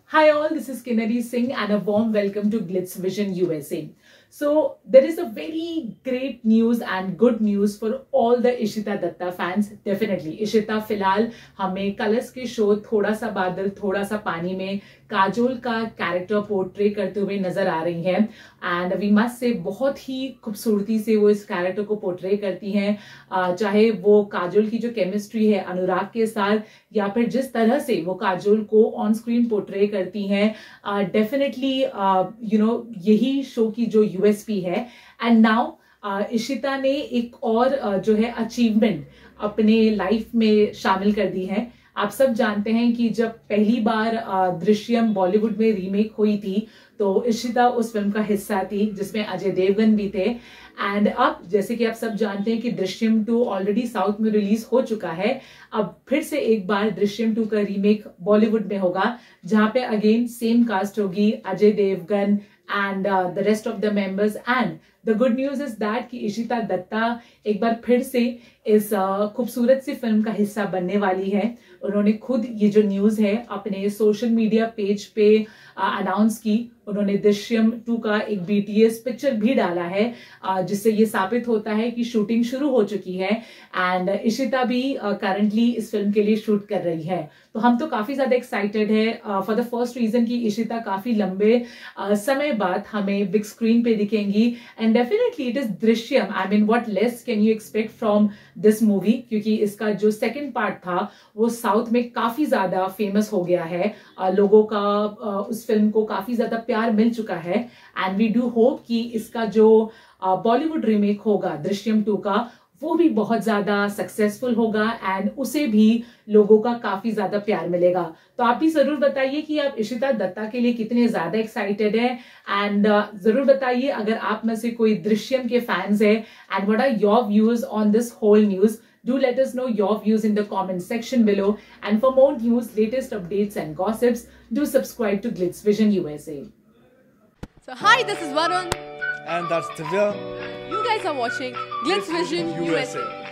Hi all, this is Kinnari Singh and a warm welcome to Glitz Vision USA. So there is a very great news and good news for all the Ishita Datta fans. Definitely, Ishita फिलहाल हमें colours के show थोड़ा सा बादल थोड़ा सा पानी में काजोल का कैरेक्टर पोर्ट्रे करते हुए नजर आ रही हैं एंड वी मस्ट से बहुत ही खूबसूरती से वो इस कैरेक्टर को पोर्ट्रे करती हैं, चाहे वो काजोल की जो केमिस्ट्री है अनुराग के साथ या फिर जिस तरह से वो काजोल को ऑन स्क्रीन पोर्ट्रे करती हैं. डेफिनेटली यही शो की जो यूएसपी है. एंड नाउ इशिता ने एक और जो है अचीवमेंट अपने लाइफ में शामिल कर दी है. आप सब जानते हैं कि जब पहली बार दृश्यम बॉलीवुड में रीमेक हुई थी तो इशिता उस फिल्म का हिस्सा थी जिसमें अजय देवगन भी थे. एंड अब जैसे कि आप सब जानते हैं कि दृश्यम 2 ऑलरेडी साउथ में रिलीज हो चुका है. अब फिर से एक बार दृश्यम 2 का रीमेक बॉलीवुड में होगा जहां पे अगेन सेम कास्ट होगी, Ajay Devgan and the rest of the members. And the good news is that कि इशिता दत्ता एक बार फिर से इस खूबसूरत सी फिल्म का हिस्सा बनने वाली है. उन्होंने खुद ये जो न्यूज है अपने सोशल मीडिया पेज पे अनाउंस की. उन्होंने दृश्यम 2 का एक BTS पिक्चर भी डाला है जिससे ये साबित होता है कि शूटिंग शुरू हो चुकी है एंड इशिता भी करंटली इस फिल्म के लिए शूट कर रही है. तो हम तो काफी ज्यादा एक्साइटेड है फॉर द फर्स्ट रीजन कि इशिता काफी लंबे समय बाद हमें बिग स्क्रीन पे दिखेंगी and definitely it is Drishyam. I mean what less can you expect from this movie, क्योंकि इसका जो सेकंड पार्ट था वो साउथ में काफी ज्यादा फेमस हो गया है. लोगों का उस फिल्म को काफी ज्यादा प्यार मिल चुका है एंड वी डू होप कि इसका जो बॉलीवुड रीमेक होगा दृश्यम 2 का वो भी बहुत ज्यादा सक्सेसफुल होगा एंड उसे भी लोगों का काफी ज्यादा प्यार मिलेगा. तो आप भी जरूर बताइए कि आप इशिता दत्ता के लिए कितने ज्यादा एक्साइटेड हैं एंड जरूर बताइए अगर आप में से कोई दृश्यम के फैंस है and what are your views on this whole news. Do let us know your views in the comment section below. And for more news, latest updates and gossips, do subscribe to Glitz Vision USA. So hi, this is Varun. And that's Divya. You guys are watching Glitz Vision USA.